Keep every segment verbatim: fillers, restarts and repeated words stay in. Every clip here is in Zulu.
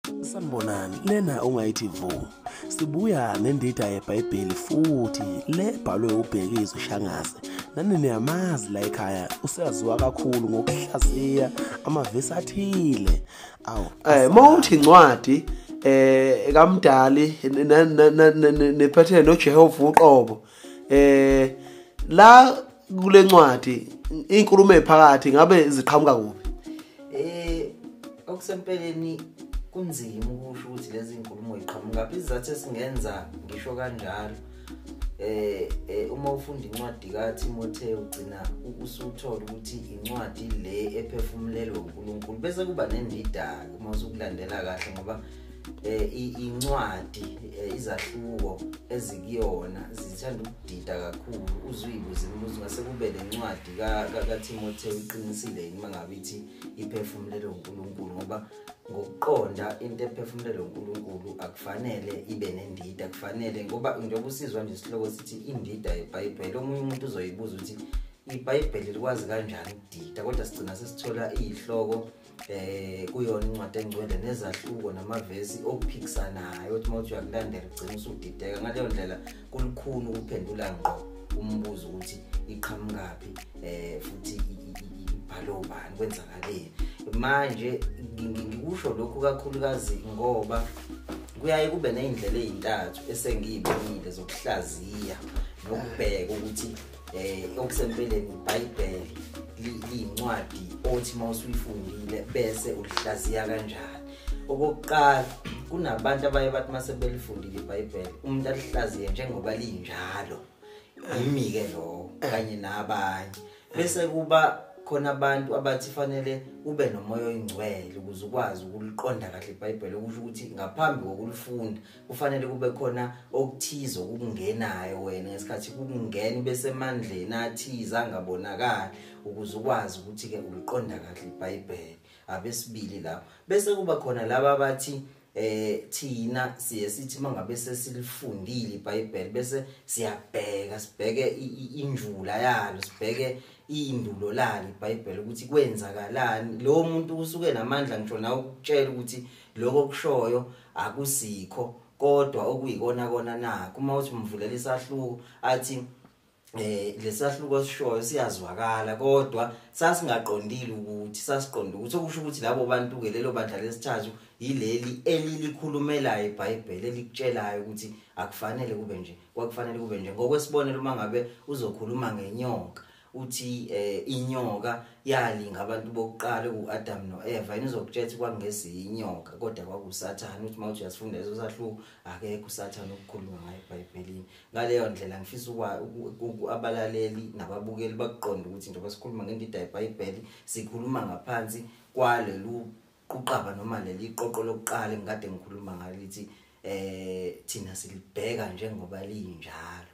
Sanibonani, lena ungayithi vu. Sibuya nendida yebhayibheli futhi lebhalwe uBhekizwi Shangase. Nani niyamazi la ekhaya useyaziwa kakhulu ngokuhlaziya amavesi athile. Awu, eh mawuthi incwadi eh kaMdali nephathele noJehova uqobo. Eh la kule ncwadi inkulumo ephakathi ngabe ziqhamuka kuphi? Eh okusempeleni kunzima ukusho ukuthi lezi inkulumo iqhamuka izathu esingenza ngisho kanjalo. Eh uma ufunda incwadi kaTimotheo ugcina usuthola ukuthi incwadi le ephefumulelwe uNkulunkulu bese kuba nendida uma usukulandela kahle ngoba eh incwadi izahluko ezikuyona zithanda ukudida kakhulu uzwibuze imibuzo ngase kube lencwadi kaTimotheo iqinisile yini mangabe ithi iphefumulelwe uNkulunkulu ngoba ngokuqonda into ephefumulelwe uNkulunkulu akufanele ibe nendida kufanele ngoba njengoba usizwa nje isihloko sithi indida yeBhayibheli omunye umuntu uzoyibuza ukuthi iBhayibheli likwazi kanjani ukudida kodwa sigcina sesithola izihloko eh kuyona incwadi engcwele nezahluko namavesi okuphikisanayo uthi mawuthi uyakulandela ugcina usudideka ngaleyo ndlela kulukhulu ukuphendula ngqo umbuzo ukuthi iqhamukaphi eh futhi ibhalo bani kwenzakaleni manje ngikusho lokhu kakhulukazi ngoba kuyaye kube nezindlela ezintathu esengiyibonile zokuhlaziya nokubheka ukuthi eh okusempeleni iBhayibheli liyincwadi othi mawusuyifundile bese ulihlaziya kanjani. Okokuqala kunabantu abaye bathi mase belifundile iBhayibheli umuntu alihlaziye njengoba linjalo yimi-ke lo kanye nabanye bese kuba khona abantu abathi fanele ube nomoya oyingcwele ukuze ukwazi ukuliqonda kahle iBhayibheli okusho ukuthi ngaphambi kokulifunda kufanele kube khona okuthizo okungenayo wena ngesikhathi kungena bese emandleni athiza angabonakala ukuze ukwazi ukuthi ke uliqonda kahle iBhayibheli. Abesibili lapho bese kuba khona laba bathi eh thina siye sithi mangabe sesilifundile iBhayibheli bese siyabheka sibheke injula yalo sibheke indulo lalo iBhayibheli ukuthi kwenzakalani lo muntu usuke namandla ngisho nawe ukutshela ukuthi lokho kushoyo akusikho kodwa okuyikona kona na kuma uthi umvulela isahluko athi eh lesahluko sishoyo siyazwakala kodwa sasingaqondile ukuthi sasiqonda ukuthi okusho ukuthi labo bantu ke lelo bandla lesithathu yileli elilikhulumelayo iBhayibheli elikutshelayo ukuthi akufanele kube nje kwakufanele kube nje ngokwesibonelo mangabe uzokhuluma ngenyoka uthi eh inyoka yalinga abantu bokuqala uAdam noEva inizokutshela kwangesi inyoka kodwa kwakusathana uthi mawuthi uyasifunda lezo sahluko akekho usathana ukukhuluma ngayo eBhayibhelini. Ngaleyo ndlela ngifisa abalaleli nababukeli bakuqonda ukuthi njengoba sikhuluma ngendida yeBhayibheli sikhuluma ngaphansi kwalelu kuqaba noma leli iqoqo lokuqala engikade ngikhuluma ngalo lithi eh thina silibheka njengoba linjalo.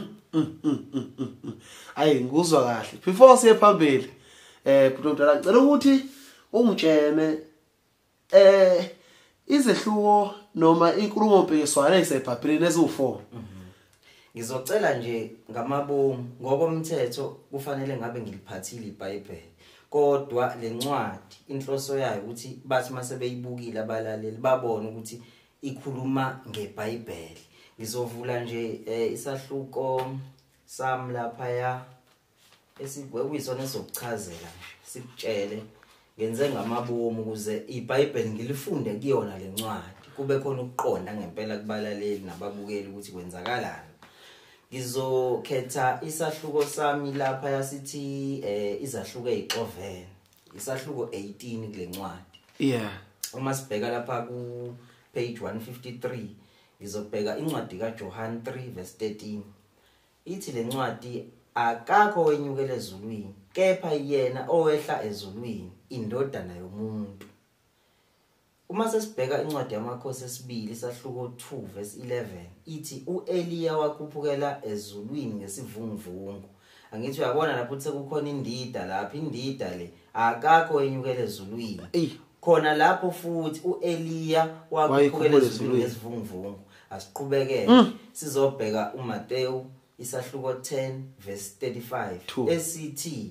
Ayi ngizwa kahle before siye phambili eh Bhutondala ngicela ukuthi ungitshene eh izehluko noma inkulumo mpikiswano eziseBhayibhelini eziwu-four. Ngizocela nje ngamabomu ngokomthetho kufanele ngabe ngiliphathile iBhayibheli kodwa lencwadi inhloso yayo ukuthi bathi mase beyibukile abalaleli babone ukuthi ikhuluma ngeBhayibheli. Ngizovula nje isahluko sami lapha ya esikuyisona esokuchazela sikutshele ngenze ngamabomu ukuze iBhayibheli ngilifunde kuyona lencwadi kube khona ukuqonda ngempela kubalaleli nababukeli ukuthi kwenzakalani. Ngizokhetha isahluko sami lapha yasithi eh izahluko ezixovene isahluko eighteen kule ncwadi. Yeah. Uma sibheka lapha ku page one fifty-three ngizobheka incwadi kaJohn three verse thirteen. Ithi lencwadi akakho wenyukela ezulwini kepha yena owehla ezulwini indodana yomuntu. Uma sesibheka incwadi yamakhosi esibili sahluko two verse eleven ithi uEliya wakhuphukela ezulwini ngesivunguvungu. Angithi uyabona lapho ukuthi kukhona indida lapha indida le akakho wenyukela ezulwini. Khona lapho futhi uEliya wakhuphukela ezulwini ngesivunguvungu. Asiqhubekele sizobheka uMateyu isahluko ten verse thirty-five esithi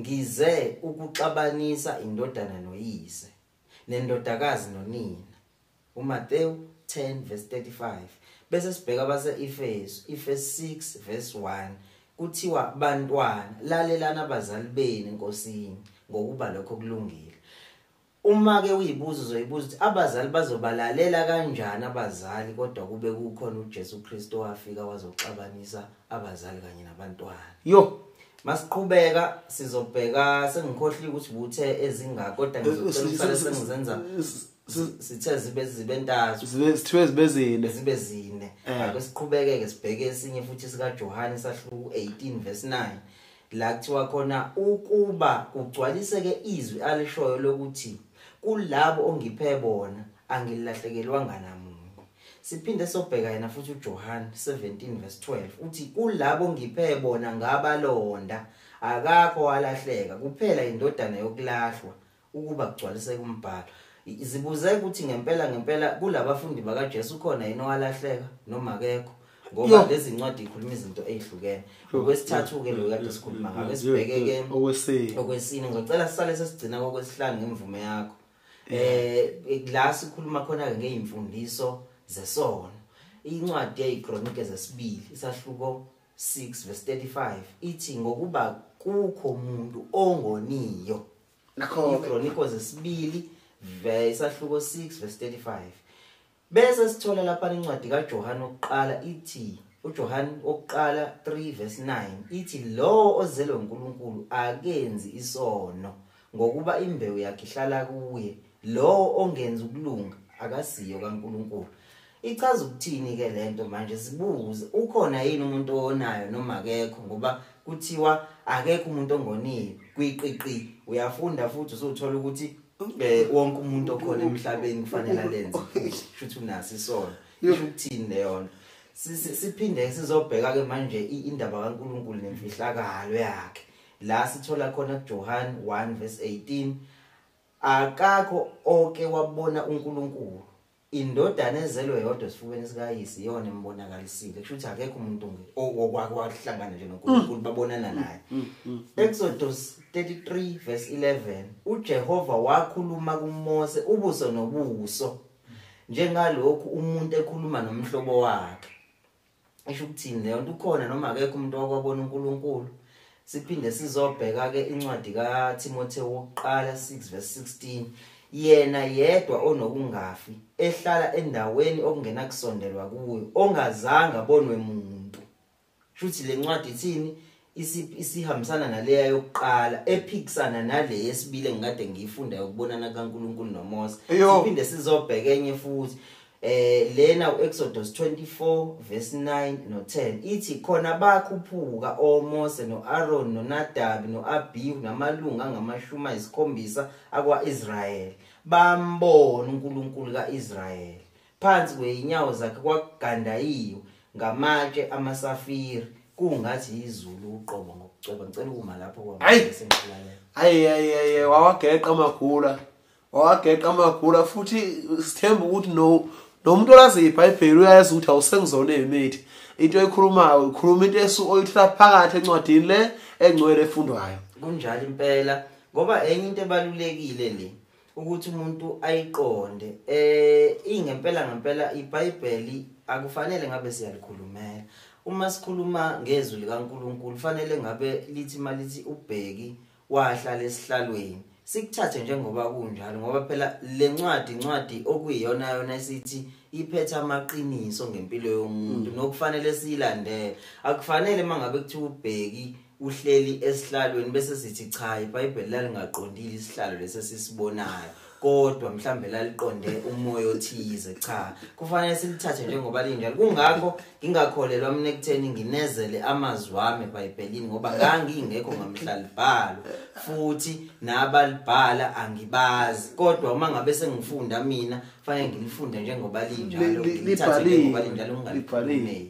ngize ukuxabanisa indodana noyise nendodakazi nonina uMateyu ten verse thirty-five. Bese sibheka base Efeso, Efeso six verse one. Kuthiwa bantwana lalelana abazali benu enkosini ngokuba lokho kulungile. Uma ke uyibuza uzoyibuza ukuthi abazali bazobalalela kanjani abazali kodwa kube kukhona uJesu Kristu wafika wazoxabanisa abazali kanye nabantwana. Yo, masiqhubeka sizobheka sengikhohlile ukuthi buthe ezingaka kodwa ngizocela ukufanele sengizenza sithe zibe zibe ntathu zibe sithiwe zibe zine zibe zine. Ake siqhubeke sibheke esinye futhi sika Johane sahluku eighteen verse nine. La kuthiwa khona ukuba kugcwaliseke izwi alishoyo lokuthi kulabo ongiphe bona angilahlekelwanga namunye. Siphinde sobheka yena futhi uJohane seventeen verse twelve uthi kulabo ongiphe bona ngabalonda akakho walahleka kuphela indodana yokulahlwa ukuba kugcwaliseke umbhalo. Izibuze ukuthi ngempela ngempela kulabafundi baka Jesu khona yini owalahleka noma akekho ngoba lezi incwadi ikhuluma izinto ezihlukene. Okwesithathu ke lo kade sikhuluma ngabe sibheke ke okwesine okwesine ngicela sisale sesigcina kokwesihlanu ngemvume yakho. Eh la sikhuluma khona ke ngeimfundiso zesono. Incwadi yeChronicles zesibili isahluko six verse thirty-five ithi ngokuba kukho umuntu ongoniyo. nakho iChronicles zesibili isahluko six verse thirty-five. Bese sithola lapha incwadi kaJohane oqala ithi uJohane oqala three verse nine ithi lo ozelwe uNkulunkulu akenzi isono ngokuba imbewu yakhe ihlala kuye lo ongenza ukulunga akasiyo kaNkulunkulu. Ichaza ukuthini ke lento manje sibuze ukhona yini umuntu onayo noma akekho ngoba kuthiwa akekho umuntu ongoniyo kwiqiqi uyafunda futhi uzothola ukuthi eh wonke umuntu okhona emhlabeni kufanele alenze futhi unasi isono. Isho ukuthini leyo? Siphinde sizobheka ke manje indaba kaNkulunkulu nemfihlakalo yakhe. La sithola khona kuJohane one verse eighteen akakho oke wabona uNkulunkulu indodana ezelwe yodwa sifubeni sikayisi iyona embonakalisile. Kusho ukuthi akekho umuntu okwake wahlangana nje noNkulunkulu babonana naye. Exodus thirty-three verse eleven uJehova wakhuluma kuMose ubuso nobuso njengalokhu umuntu ekhuluma nomhlobo wakhe. Isho ukuthini leyo nto ukhona noma akekho umuntu okwabona uNkulunkulu. Siphinde sizobheka ke incwadi kaTimotheo wokuqala six verse sixteen yena yedwa onokungafi ehlala endaweni okungena kusondelwa kuyo ongazange abonwe umuntu. Futhi le ncwadi ithini isihambisana naleya yokuqala ephikisana nale yesibili engikade ngiyifunda ukubonana kaNkulunkulu noMose. Siphinde sizobheka enye futhi eh lena uExodus twenty-four verse nine no ten ithi khona bakhuphuka oMose noAaron noNadabi noAbihu namalunga angamashumi ayisikhombisa akwaIsrayeli bambona uNkulunkulu kaIsrayeli phansi kweinyawo zakhe kwakugandayiwe ngamatshe amasafiri kungathi izulu uqobo ngokuceba. Ngicela ukuma lapho kwabasengilalela. hayi hayi hayi wawageqa amagula wawageqa amagula futhi sithemba ukuthi no nomuntu olazi iBhayibheli uyazi ukuthi awusengizone emithi into ekhulumayo ikhuluma into esu oyithatha phakathi encwadini le engcwele efundwayo. Kunjalo impela ngoba enye into ebalulekile le ukuthi umuntu ayiqonde eh ingempela ngempela iBhayibheli akufanele ngabe siyalikhulumela. Uma sikhuluma ngezwi likaNkulunkulu fanele ngabe lithi malithi ubheki wahlala esihlalweni sikuthathe njengoba kunjalo ngoba phela le ncwadi incwadi okuyiyona yona esithi iphethe amaqiniso ngempilo yomuntu nokufanele siyilandele. Akufanele mangabe kuthi ubheki uhleli esihlalweni bese sithi cha iBhayibheli lalingaqondile isihlalo lesesisibonayo kodwa mhlambe laliqonde umoya othize. Cha, kufanele silithathe njengoba linjalo. Kungakho ngingakholelwa mina ekutheni nginezele amazwi wami eBhayibhelini ngoba ngangingekho ngamhlalibhalo futhi nabalibhala angibazi kodwa uma ngabe sengifunda mina fanele ngilifunde njengoba linjalo ngilithathe njengoba linjalo ngingalibhali.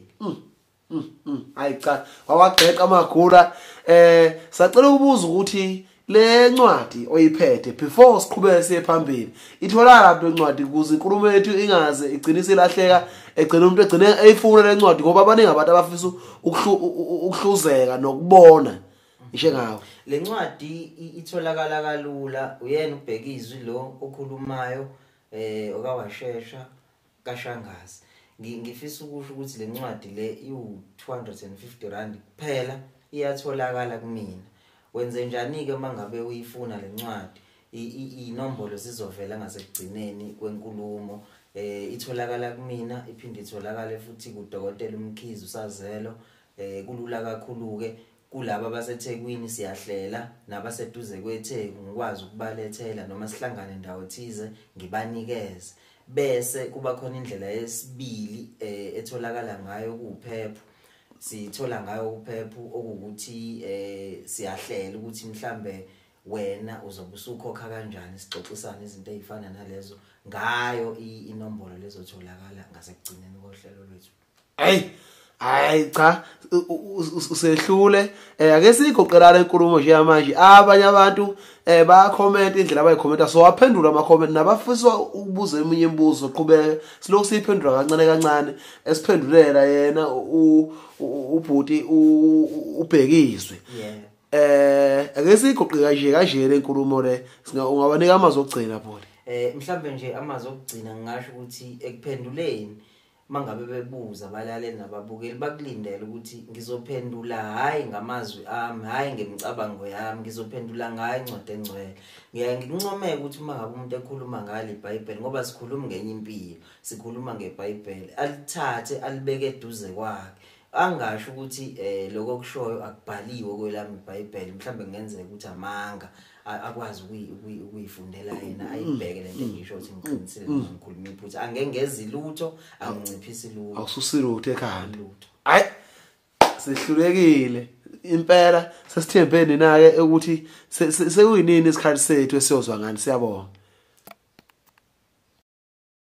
Hayi cha wawageqa amagula. Eh sacela ukubuza ukuthi le ncwadi oyiphethe before siqhubeke siye phambili ithola lapho incwadi ukuze inkulumo yethu ingaze igcine isilahleka egcina umuntu egcine eyifuna le ncwadi ngoba abaningi abantu abafisa ukuhluzeka nokubona ishe ngawo. Le ncwadi itholakala kalula uyena uBhekizwi lo okhulumayo eh okawashesha kaShangase ngifisa ukusho ukuthi le ncwadi le iwu two hundred fifty rand kuphela iyatholakala kumina wenze njani ke mangabe uyifuna le ncwadi inombolo sizovela ngasekugcineni kwenkulumo eh itholakala kumina iphinde itholakala futhi kuDokotela uMkhizi usazelo eh kulula kakhulu ke kulabo abaseThekwini siyahlela nabaseduze kweTheku ngikwazi ukubalethela noma sihlangane ndawo thize ngibanikeze bese kuba khona indlela yesibili etholakala ngayo kuphepho sithola ngayo kuphepho okuthi eh siyahlela ukuthi mhlambe wena uzobe usukhokha kanjani sixoxisana izinto ezifana nalezo ngayo inombolo lezotholakala ngasekugcineni kohlelo lwethu. Hey hayi cha usehlule eh ake sigoqelana inkulumo nje manje abanye abantu eh ba comment indlela abayikhomenta so waphendula ama comment nabafisa ukubuza eminye imibuzo qhubeka silokhu siyiphendula kancane kancane esiphendulela yena ubhuti uBhekizwi. Yeah. Eh ake sigoqeka nje kanje le nkulumo le ungabanika amazwi okugcina pholi. Eh mhlambe nje amazwi okugcina ngisho ukuthi ekuphenduleni mangabe bebuza balaleli nababukeli bakulindele ukuthi ngizophendula hayi ngamazwi ami hayi ngemicabango yami ngizophendula ngayo incwadi engcwele ngiya ngincomeka ukuthi uma ngabe umuntu ekhuluma ngale iBhayibheli ngoba sikhuluma ngenye impilo sikhuluma ngeBhayibheli alithathe alibeke eduze kwakhe angasho ukuthi eh lokho kushoyo akubhaliwe kwelami iBhayibheli mhlambe ngenzeka ukuthi amanga akwazi ukuyifundela yena ayibheke lento engisho ukuthi ngiqinisile ngikhuluma iphutha angengezi lutho anginciphisi lutho awususile lutho ekhaya lutho hayi sihlulekile impela sesithembeni na ke ukuthi sekuyinini isikhathi sethu esiyozwa ngani siyabonga.